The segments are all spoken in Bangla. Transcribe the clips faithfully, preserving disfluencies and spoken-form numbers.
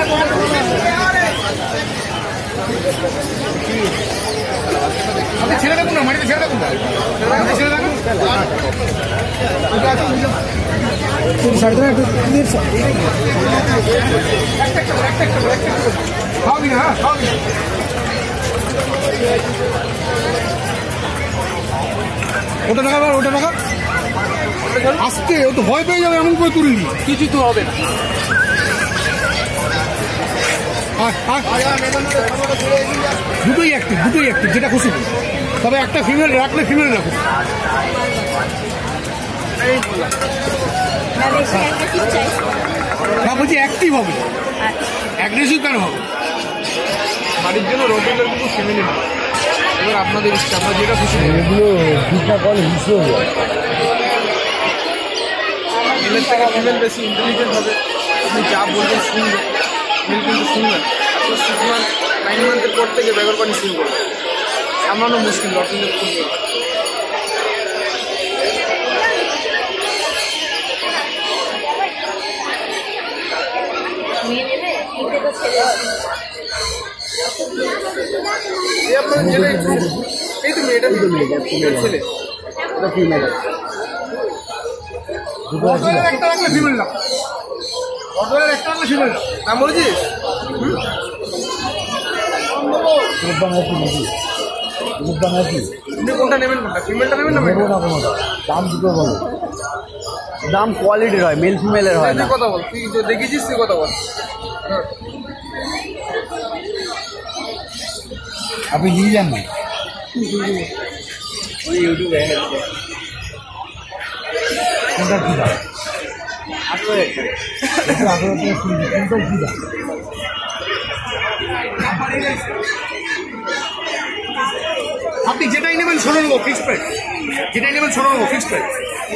আপনি ছেড়ে দেখুন না, মাটিতে ছেড়ে দেখুন, ছেড়ে দেখুন। খাওয়াবি না, খাওয়াবি না। ওটা টাকা বার, ওটা টাকা আসতে, ও তো ভয় পেয়ে যাবে, এমন করে তুলবি, কিছু তো হবে না। দুটোই অ্যাক্টিভ, দুটোই অ্যাক্টিভ, যেটা খুশি। তবে একটা ফিমেল রাখলে ফিমেল রাখুন। না বলছি অ্যাক্টিভ হবে, অ্যাগ্রেসিভ কেন হবে? বাড়ির জন্য রোটেলের কিন্তু ফ্যামিলি হবে। এবার আপনাদের ইচ্ছা, আপনার যেটা খুশি। এগুলো দুটা কল হিসু হবে, মেলের থেকে ফিমেল বেশি ইন্টেলিজেন্ট হবে। আপনি যা বলবেন শুনবেন, মেল কিন্তু শুনবেন। সিক্স মান্থ নাইন মান্থের পর থেকে ব্যবহার পানি শুরু করবে, সামলানো মুশকিল রটেলের খুলবে। এই তো মেয়েটা ছেলে, একটা রাখলে ফিমেল না, একটা রাখলে ফিমেল না। নাম বলেছিস? কোনটা নেবেন, কোনটা ফিমেলটা নেবেন না? নেবো না কোনোটা, দাম দুটো বলো। দাম কোয়ালিটির হয়, মেল ফিমেলের হয় না। কথা বল, তুই দেখেছিস, তুই কথা বল। আপনি নিয়ে যান না, ওই ইউটিউবে কোনটা কি দাম? আঠেরো আঠেরো কোনটা কি দাম? আপনি যেটাই নেবেন ষোলো নেবো, ফিক্সড প্রাইস। যেটাই নেবেন ষোলো নেবো, ফিক্সড প্রাইস।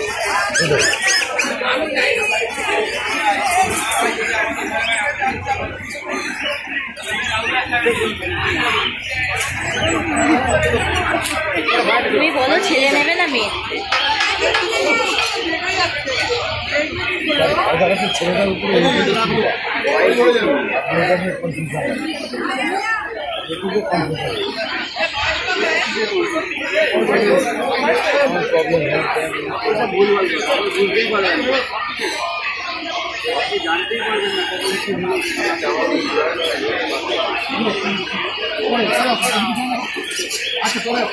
তুমি বলো ছেলে নেবে না মেয়ে? ছেলেটার উপরে জানতেই পারবেন না। আচ্ছা পরে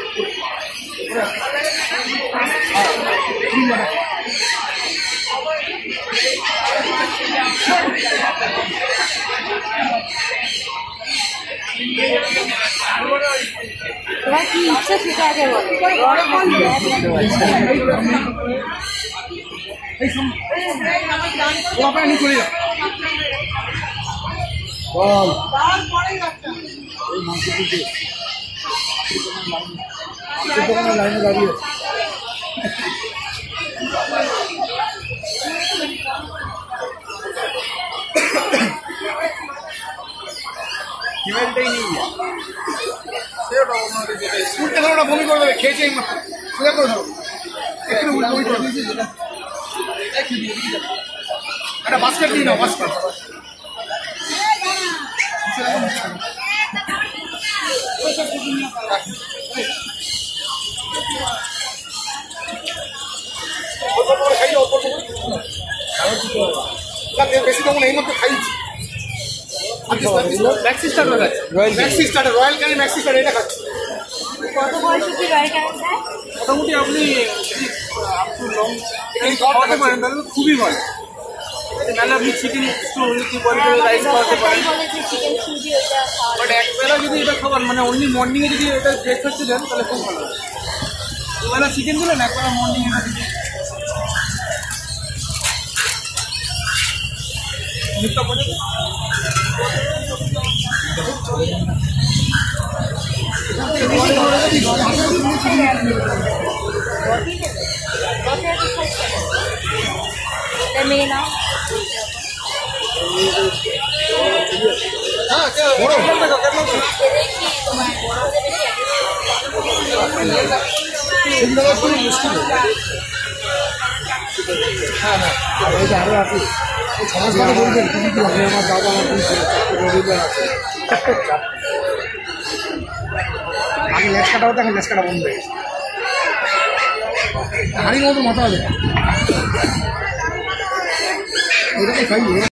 তোমার কি ইচ্ছা সেটা আগে বলো। চলে যাও। লাইনে দাঁড়িয়ে ওটা বমি করে দেবে, খেয়েছে সোজা করে ধরো, একটু বমি করে একটা বাস্কেট দিয়ে নাও, বাস্কেট। বেশি তখন এই মতো খাইছি। ম্যাক্সি স্টার্টার আছে, maxi starter, royal Canin maxi starter, এটা খাচ্ছি। কত বয়সে কি রয়্যাল ক্যানি দেয়? মোটামুটি আপনি খাওয়াতে পারেন তাহলে খুবই ভালো। নাহলে আপনি চিকেন রাইস খাওয়াতে পারেন। বাট একবেলা যদি এটা খাবার, মানে অনলি মর্নিংয়ে যদি এটা ব্রেকফাস্টে দেন তাহলে খুব ভালো হয়। দুবেলা চিকেন দিলেন, একবেলা মর্নিংয়ে এটা দিলেন। মেয়ে নাও। হ্যাঁ হ্যাঁ, আরো আছে। সমাজ কথা বলবেন তুমি কি আমি আমার দাদা আমার দুই রবিবার আছে আগে লেজ কাটা হতো এখন লেজ কাটা বন্ধ হয়ে গেছে হাড়ির মতো মাথা হবে ওইটাকে খাইয়ে